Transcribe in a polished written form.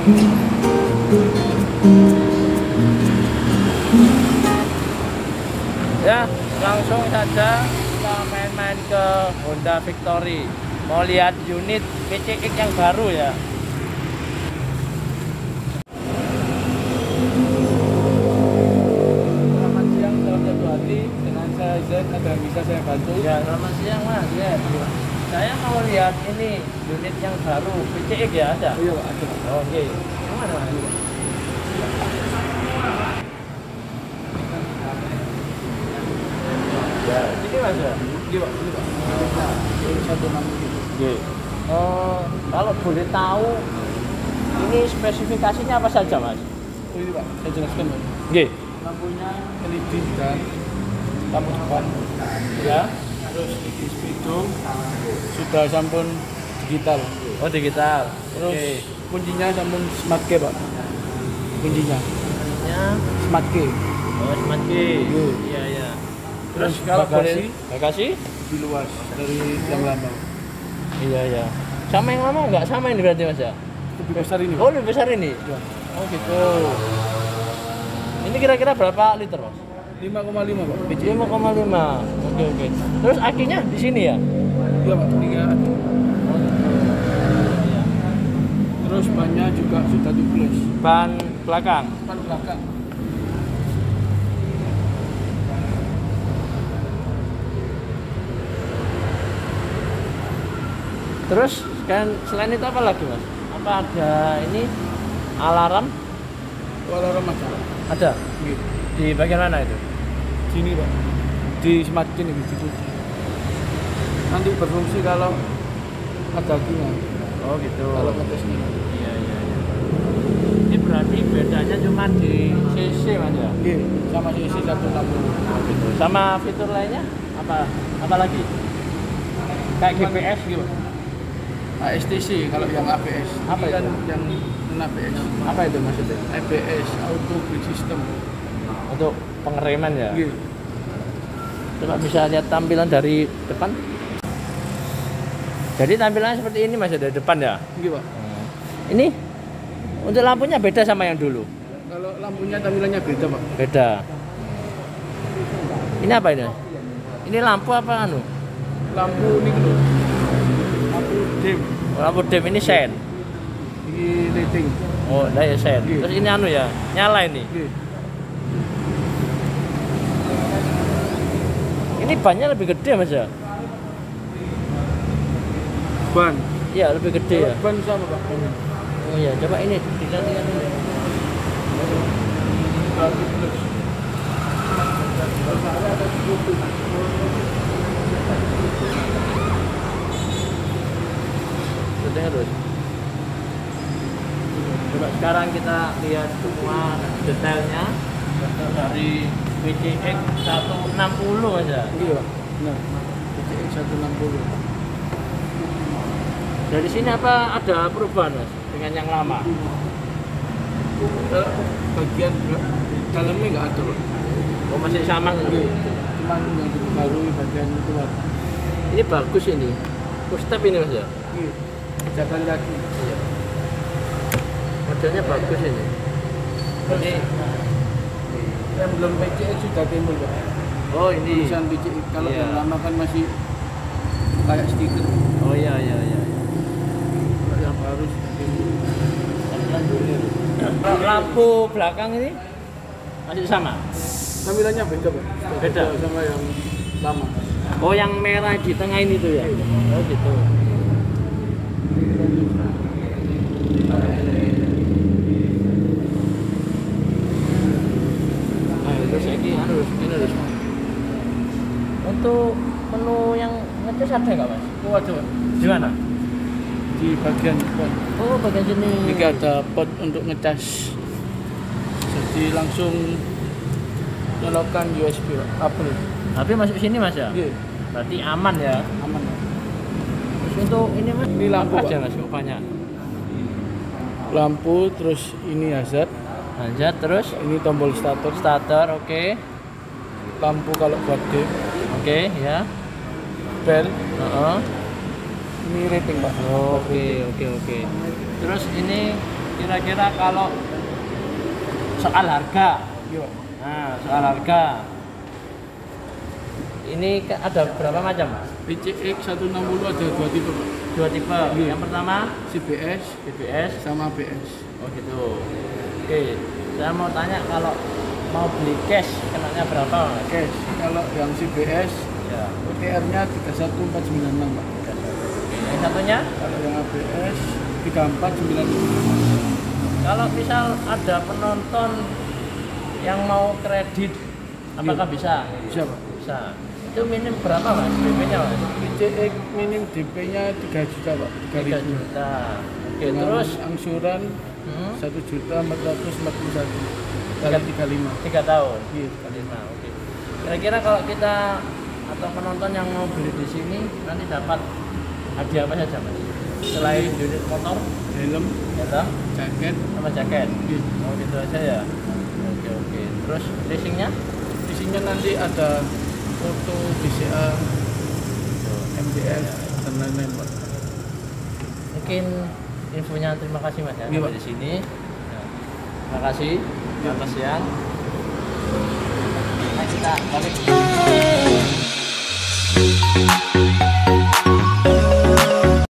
Ya, langsung saja kita main-main ke Honda Victory. Mau lihat unit PCX yang baru ya. Selamat siang, salam satu hati. Dengan saya Z, ada yang bisa saya bantu? Ya, selamat siang Mas. Ya, saya mau lihat ini unit yang baru PCX ya, ada? Oh iya Pak, ada Pak. Oke. Mana Mas? Ya, ini Mas ya. Iya Pak, ini Pak. Ini 160. Oke. Kalau boleh tahu ini spesifikasinya apa saja Mas? Oh ini Pak, saya jelaskan Pak. Oke. Lampunya LED dan lampu depan. Ya. Terus LED speedo sudah sampun digital. Oh digital. Terus Oke. kuncinya sampun smart key Pak. Kuncinya Ya. smart key. Oh smart key. Iya. Iya iya. Terus kalau bagasi bagasi? di luas dari yang lama. Iya iya. Sama yang lama nggak sama ini berarti Mas ya? Lebih besar ini. Oh lebih besar ini. Ya. Oh gitu. Ini kira-kira berapa liter Mas? 5,5 Pak. 5,5. Oke oke. Terus akinya di sini ya? Iya Pak, 3. Terus bannya juga sudah tubeless. Ban belakang. Ban belakang. Terus kan selain itu apa lagi Mas? Apa ada ini alarm? Alarm aja. Ada. Gitu. Di bagian mana itu? Sini Pak. Di smart key ini gitu. Nanti berfungsi kalau ada akinya. Oh gitu. Kalau ngetes ini. Iya iya iya. Ini berarti bedanya cuma di CC Mas ya? Iya, sama isi 160. Gitu. Sama fitur lainnya apa lagi? Kayak GPS gitu. ASTC kalau yang ABS. Apa ini kan itu? yang non ABS. Apa itu maksudnya? ABS, Auto Brake System. Untuk pengereman ya? Iya. Coba bisa lihat tampilan dari depan. Jadi tampilannya seperti ini Mas dari depan ya? Iya Pak. Ini untuk lampunya beda sama yang dulu? Kalau lampunya tampilannya beda Pak. Beda. Ini apa ini? Ini lampu apa anu? Lampu ini loh. Lampu dim. Lampu dim ini sen. Ini lighting. Oh, nah ya sen. Iya. Terus ini anu ya, nyala ini. Iya. Ini bannya lebih gede Mas ya? Ban. Iya, lebih gede ya. Ban sama Pak. Oh iya, coba ini dilihat ini. Terus. Coba sekarang kita lihat semua detailnya dari PCX 160 aja. Iya. Nah, PCX 160. Dari sini apa ada perubahan Mas dengan yang lama? Bagian dalamnya nggak ada Pak. Oh masih sama gitu. Cuman yang diperbarui bagian luar. Ini bagus ini. Footstep ini Mas ya? Iya. Jalan kaki. Iya. Modelnya bagus ini. Ini yang belum PCX sudah timbul Pak. oh ini. Tulisan PCX kalau Iya. yang lama kan masih kayak stiker. Oh iya iya iya. Kalau yang baru sudah timbul. Lampu belakang ini masih sama? Tampilannya beda Pak. Beda? Sama yang lama. Oh yang merah di tengah ini tuh ya? Oh gitu. Nah terus ini harus untuk menu yang ngecas ada nggak Mas? Oh ada Pak. Di mana? Di bagian depan. Oh bagian sini. Ini ada pot untuk ngecas. Jadi langsung nyolokkan USB Pak. Kabel. Tapi masuk sini Mas ya? Iya. Berarti aman ya? Aman Pak. Terus untuk ini Mas? Ini lampu, apa aja Pak. Mas? Kok banyak? Lampu, terus ini hazard. Lanjut terus? Ini tombol starter. Starter, oke. Lampu kalau buat game. Oke, ya. Bel. Heeh. Ini rating Pak. Oke. Terus ini Kira-kira kalau soal harga, Iya. nah soal harga, ini ada berapa macam, Mas? PCX 160 ada 2 tipe, Pak. 2 tipe. Iya. Yang pertama CBS BBS. sama BS. Oh gitu. Oke, saya mau tanya kalau mau beli cash kenanya berapa, Mas? Cash. Kalau yang CBS Ya. OTR-nya 31496, Pak. Yang satunya, Kalau yang ABS 34995. kalau misal ada penonton yang mau kredit, apakah bisa? Bisa, Pak. Bisa. Itu minim berapa, Mas? DP-nya, Mas? PCX minim DP-nya 3 juta, Pak. 3 3.000. juta. Oke, Dengan terus angsuran 1.441 kali 35. 3 tahun. Iya. 5. Oke. Kira-kira kalau kita atau penonton yang mau beli di sini nanti dapat hadiah apa saja, Mas? Selain unit motor, Helm, helm, jaket, sama jaket. iya. Oh gitu aja ya. Oke oke. Terus leasingnya? Isinya nanti ada foto, BCA, MDF, dan lain-lain, Pak. Mungkin infonya terima kasih, Mas ya, Iya, sampai Pak. di sini. Nah, terima kasih atas siang. Nah, kita balik.